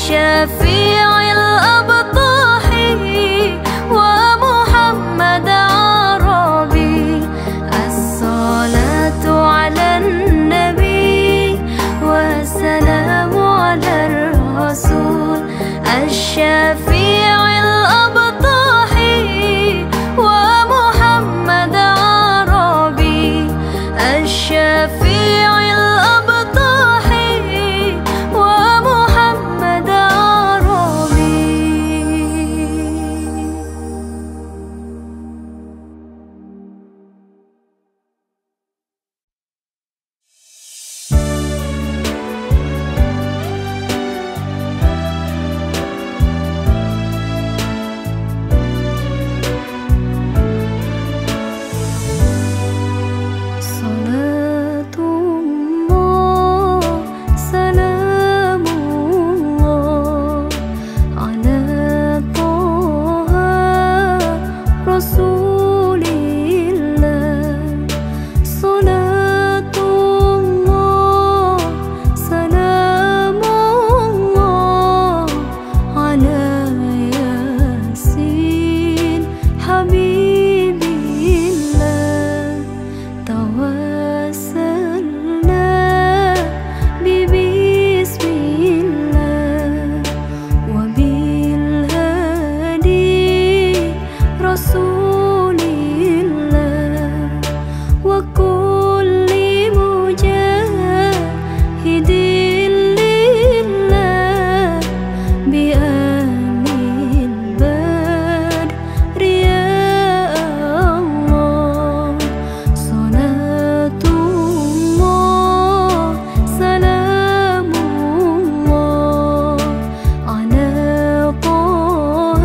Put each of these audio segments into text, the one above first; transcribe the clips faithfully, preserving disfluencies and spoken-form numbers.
الشفيع الأبطح ومحمد عربي. الصلاة على النبي والسلام على الرسول. الشفيع الأبطح ومحمد عربي. الشفيع الأبطح ومحمد عربي. صلاة الله سلام الله على طه رسول الله. صلاة الله سلام الله على ياسين حبيب الله. توسلنا ببسم الله وبالهادي رسول الله وكل مجاهد لله بأهل البدر يا الله. صلاة الله سلام الله على طه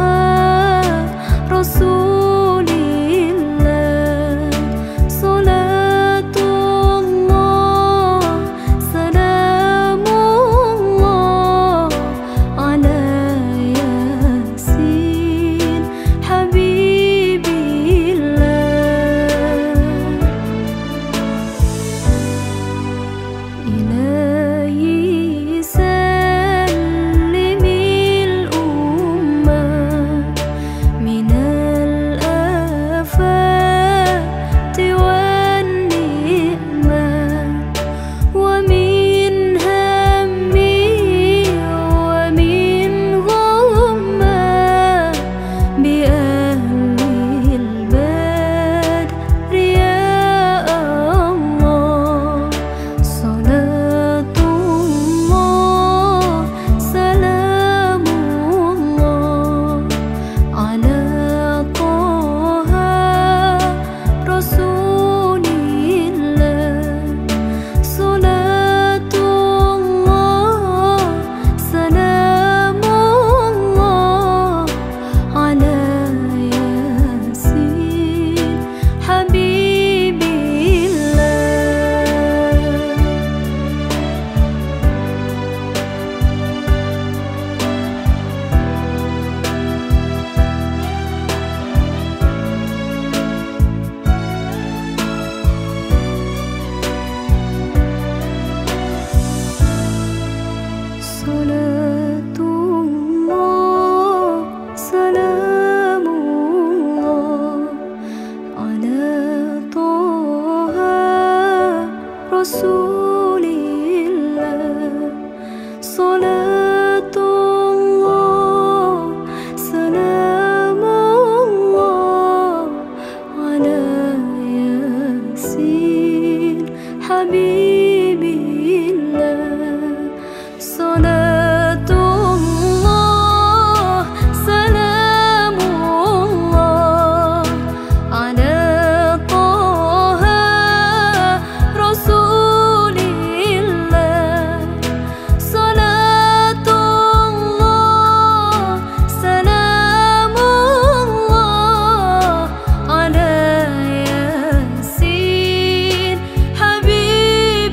رسول الله. صلاة الله سلام الله على ياسين حبيب الله. إلهي سلم الأمة من الآفات والنعمات ومن هم ومن غمة بأهل البدر يا الله. صلاة الله سلام الله على طه رسول الله. صلاة الله سلام الله على ياسين حبيب الله. صلاة الله سلام الله على طه رسول الله. صلاة الله سلام الله على ياسين حبيب الله. صلاة الله سلام الله على طه رسول الله. صلاة الله سلام الله على ياسين حبيب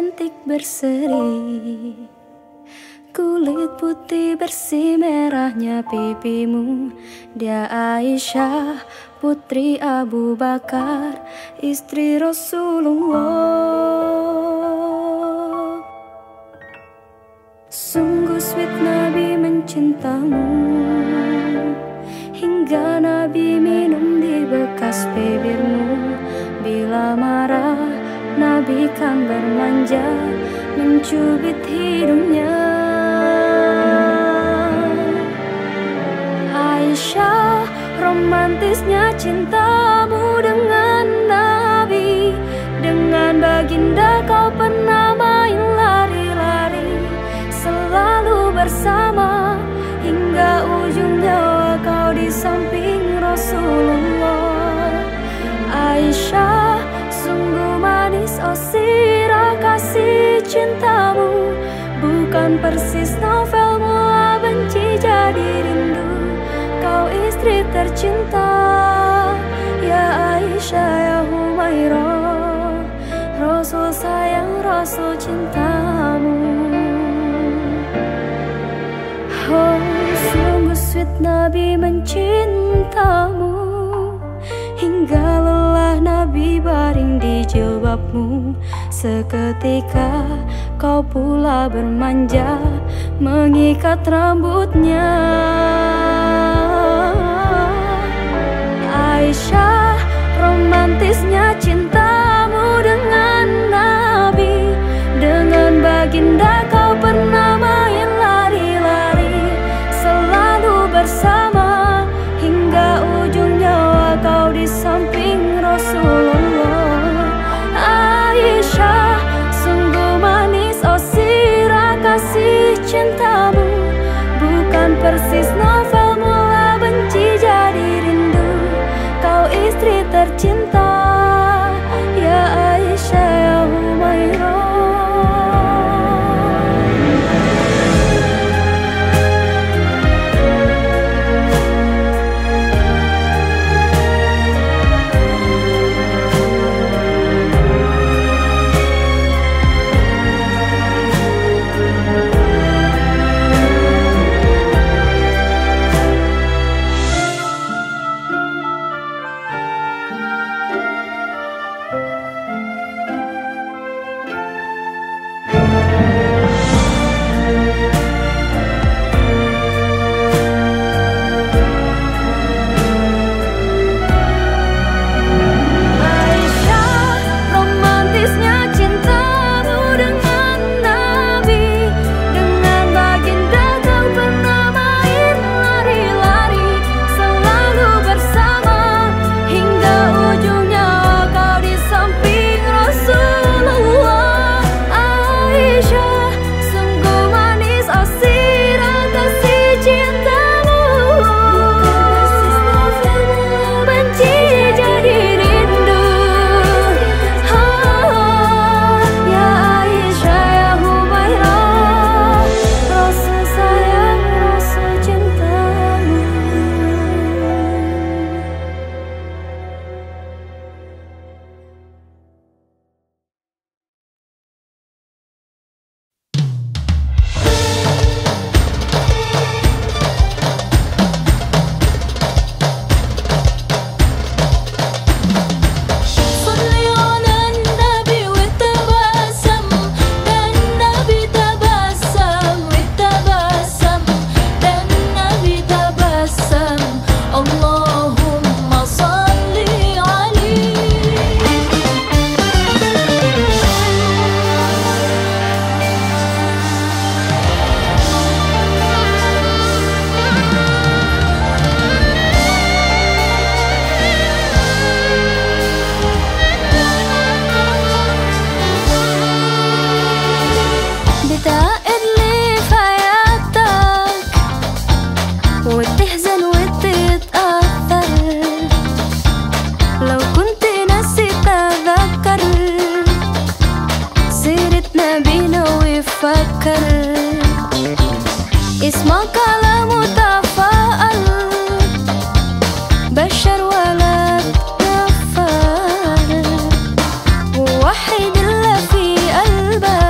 cantik berseri, kulit putih bersih merahnya pipimu. Dia Aisyah putri Abu Bakar, istri Rasulullah. Sungguh sweet Nabi mencintamu, hingga Nabi minum di bekas bibirmu. Bila marah Nabi kan bermanja, mencubit hidungnya. Aisyah, romantisnya cintamu dengan Nabi. Dengan baginda kau pernah main lari-lari, selalu bersama hingga ujung nyawa kau di samping Rasulullah. Aisyah, sungguh manis oh sirah kasih cintamu, bukan persis novel mula benci jadi rindu. Kau istri tercinta, ya Aisyah ya Humairah, Rasul sayang Rasul cintamu. Oh sungguh sweet Nabi mencintamu, hingga lelah Nabi baring di jilbabmu. Seketika kau pula bermanja, mengikat rambutnya. Aisyah, romantisnya cintamu dengan Nabi. Dengan baginda kau pernah main lari-lari, selalu bersama hingga ujung nyawa kau di samping Rasulullah. Aisyah, sungguh manis oh sirah kasih cintamu, bukan persis novel mula benci jadi rindu. Kau istri tercinta, ya Aisyah ya Humairah. وحد الله في قلبك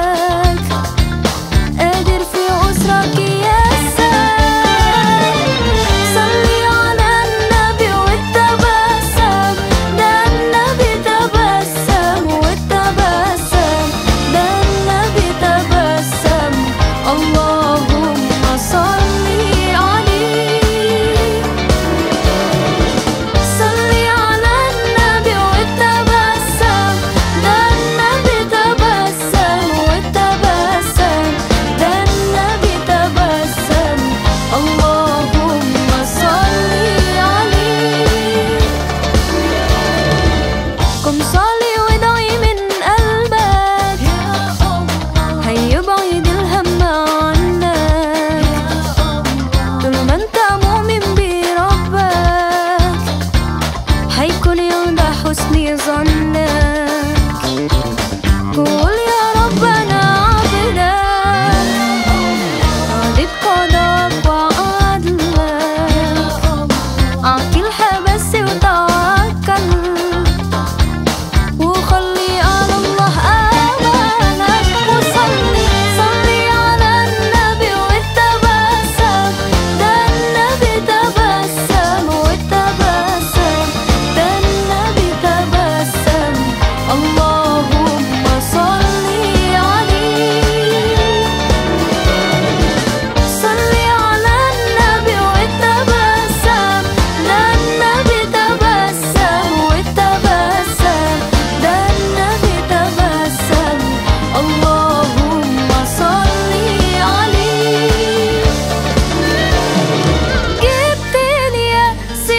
حسن ظنك قول يا ربنا عبدك غالب قضاك وعدلك عقلها بس وتوكل وخلي على الله آمالك وصلي صلي على النبي واتبسم ده النبي تبسم واتبسم ده النبي تبسم اللهم صلي عليه صلي على النبي واتبسم ده النبي تبسم واتبسم ده النبي تبسم اللهم صلي عليه جبتني يا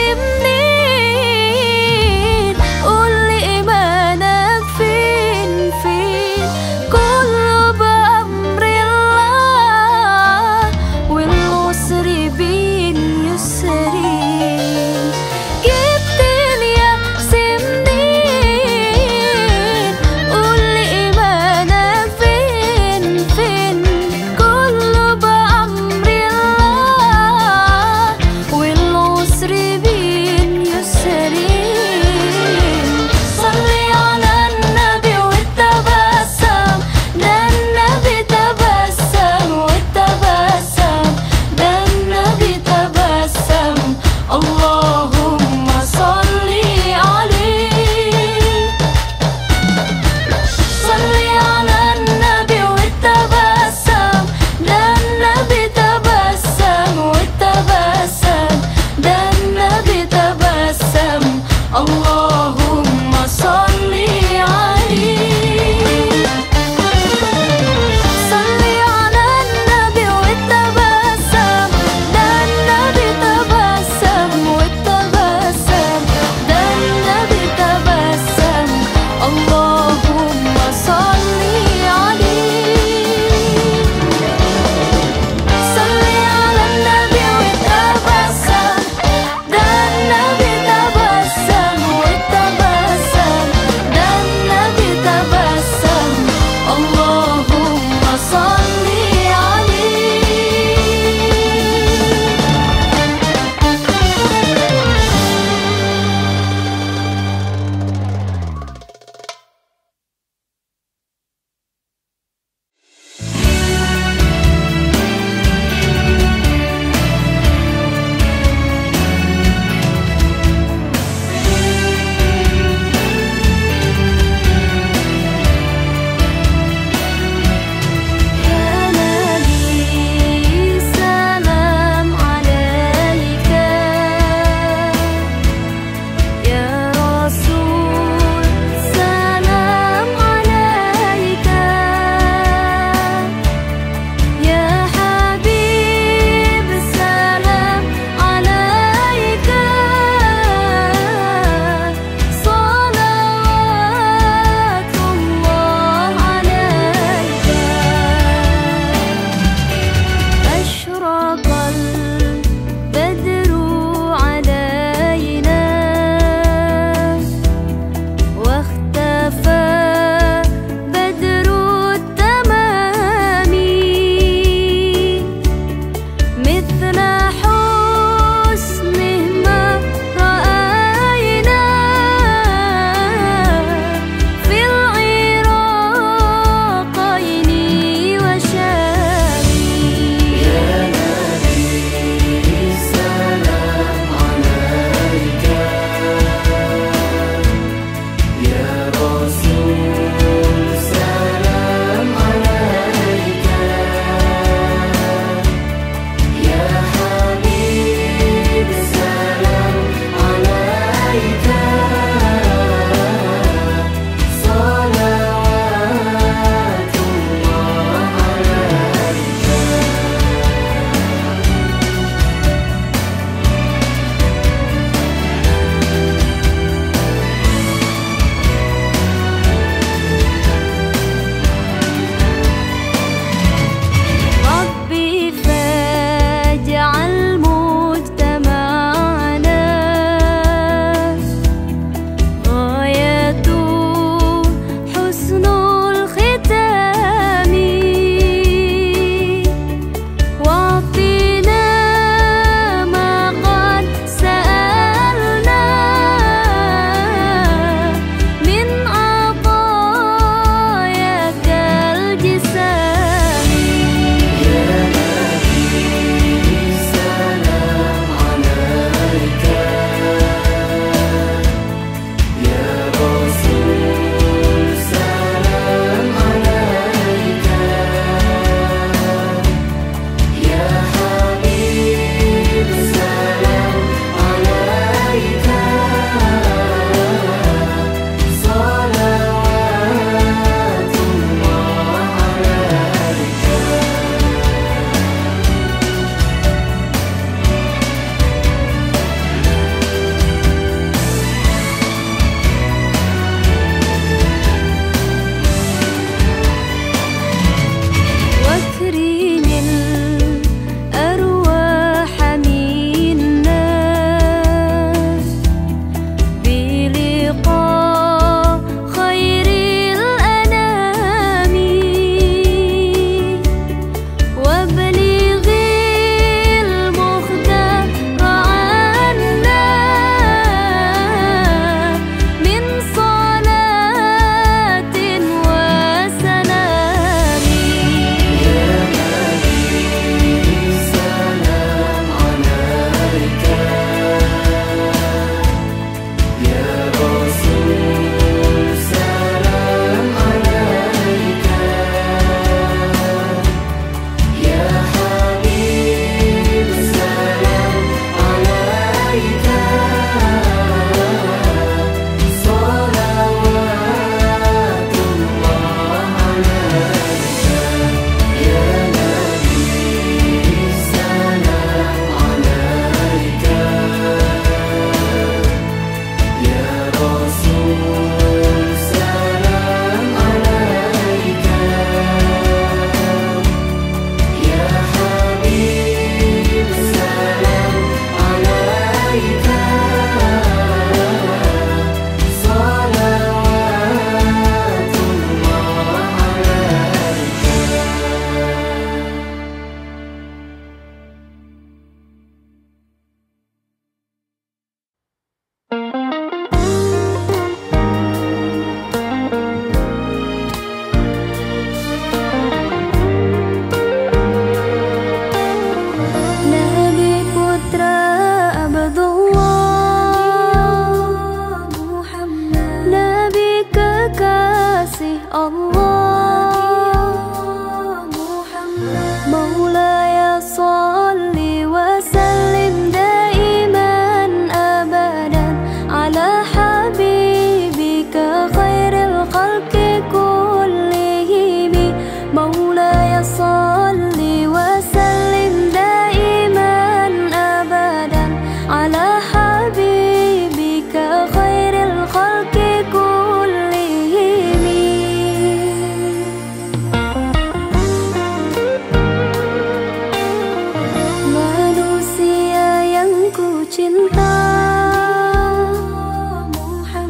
سمنين قول لي إيمانك فين فين كله بأمر الله والعسر بين يسرين جبتني يا سمنين قول لي إيمانك فين فين كله بأمر الله والعسر بين يسرين صلي على النبي واتبسم ده النبي تبسم واتبسم ده النبي تبسم اللهم صلي عليه صلي على النبي واتبسم ده النبي تبسم واتبسم ده النبي تبسم اللهم صلي عليه صلي على النبي واتبسم ده النبي تبسم واتبسم ده النبي تبسم اللهم صلي عليه صلي على النبي واتبسم ده النبي تبسم واتبسم Manusia yang ku cinta, Muhammad.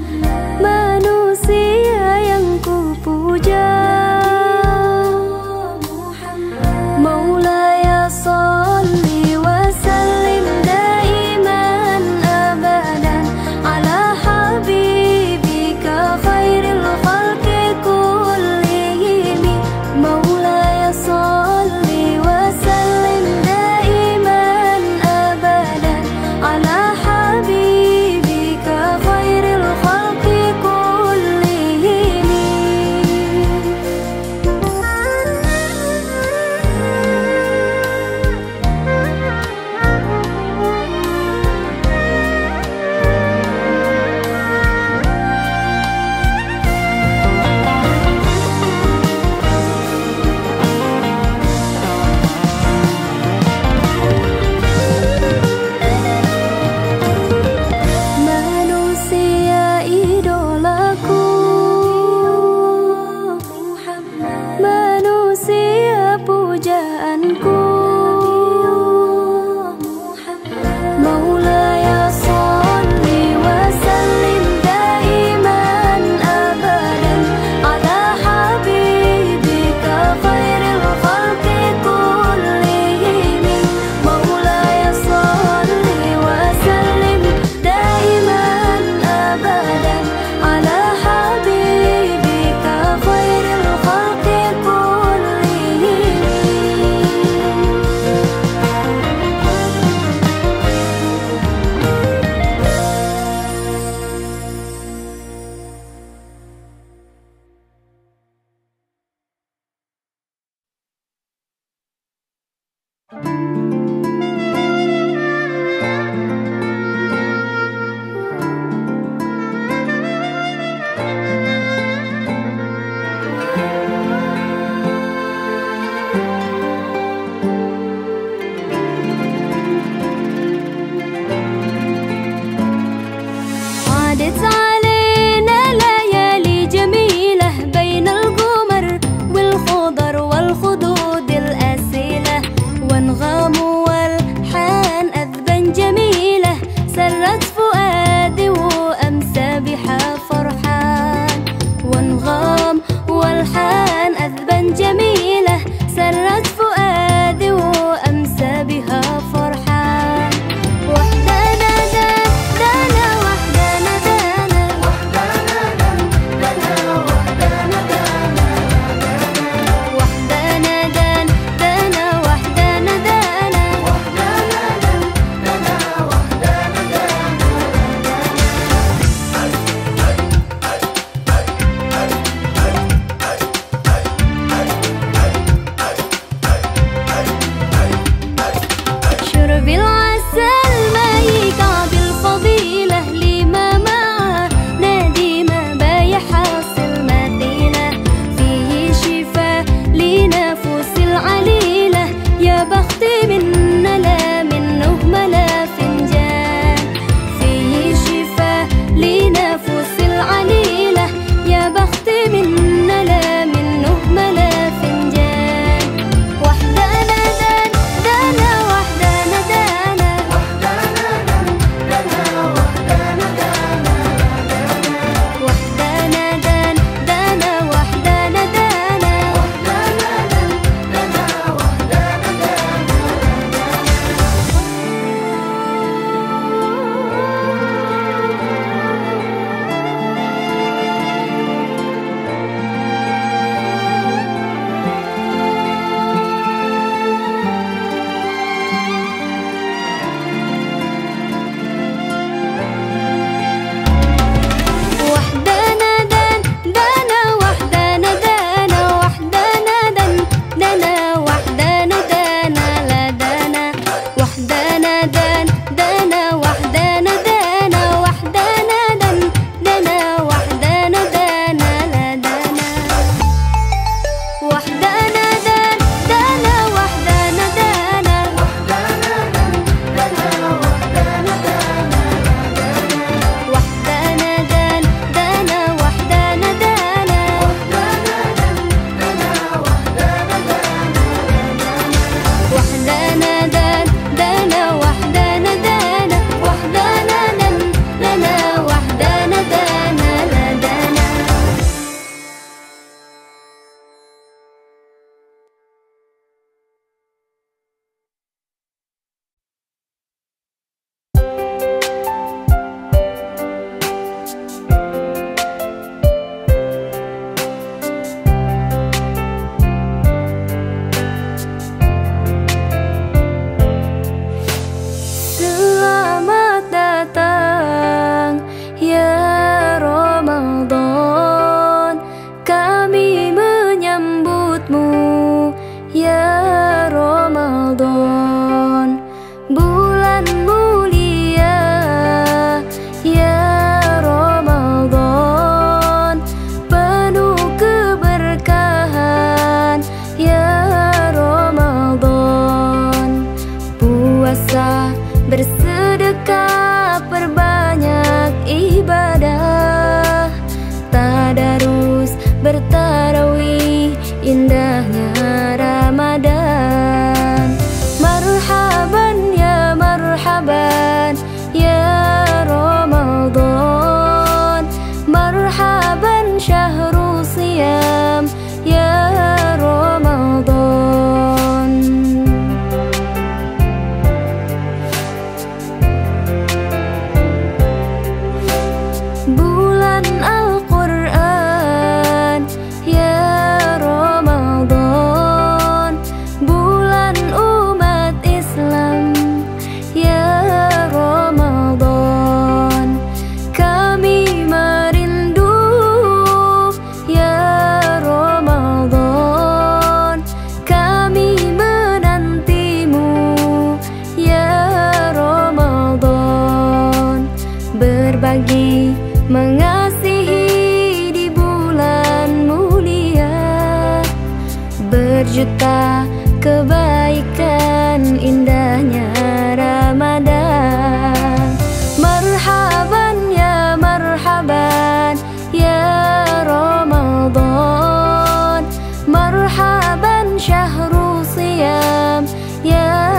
berjuta kebaikan, indahnya Ramadan. Marhaban ya marhaban ya Ramadan, marhaban syahrul siyam ya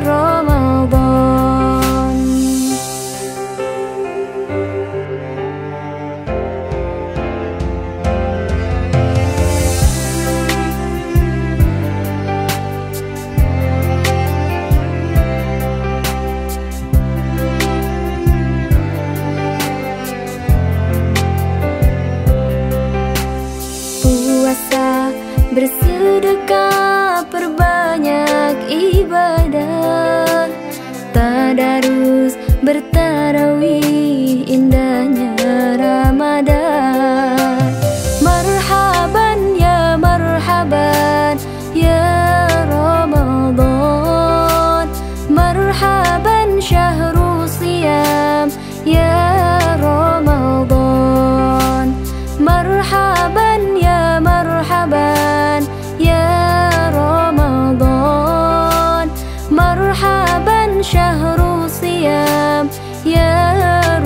Ramadan. Puasa, bersedekah, perbanyak ibadah, tadarus, bertarawih, indahnya Ramadan. Marhaban ya marhaban ya Ramadan, marhaban syahrul siyam ya Ramadan. Marhaban ya marhaban ya Ramadan, marhaban syahrul siyam ya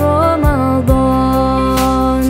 Ramadan.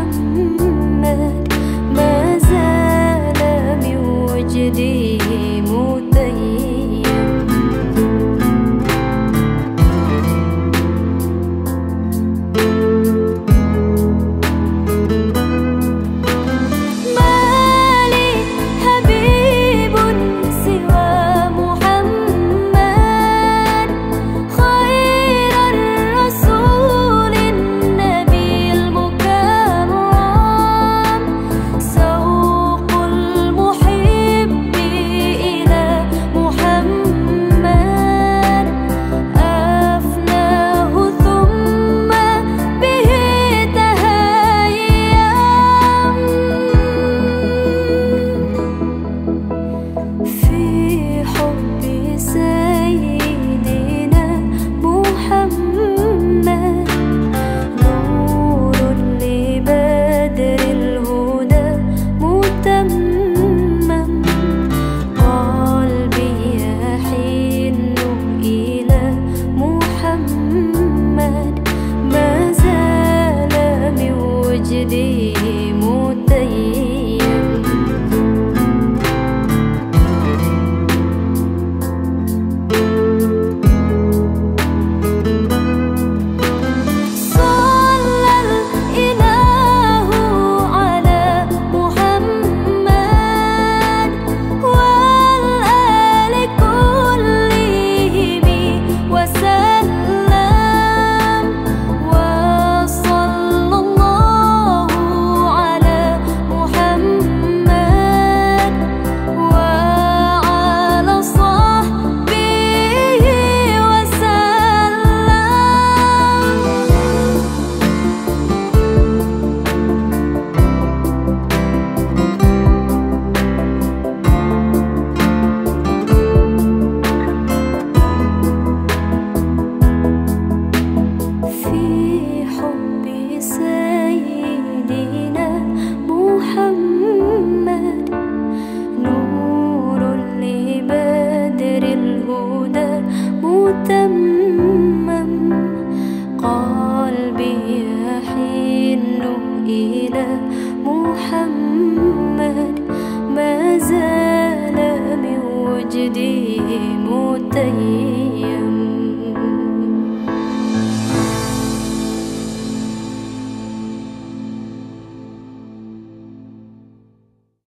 Jadi إلى محمد ما زال من وجدي متيم